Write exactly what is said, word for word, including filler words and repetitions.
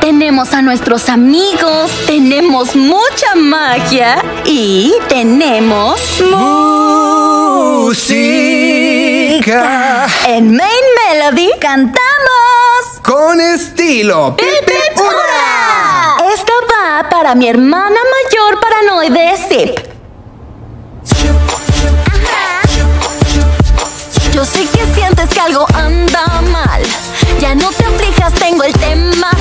tenemos a nuestros amigos, tenemos mucha magia y tenemos música. En Main Melody cantamos con estilo. ¡Pip, pip, hurra! Esta va para mi hermana mayor paranoide, Zip. Yo sé que sientes que algo anda mal. Ya no te aflijas, tengo el tema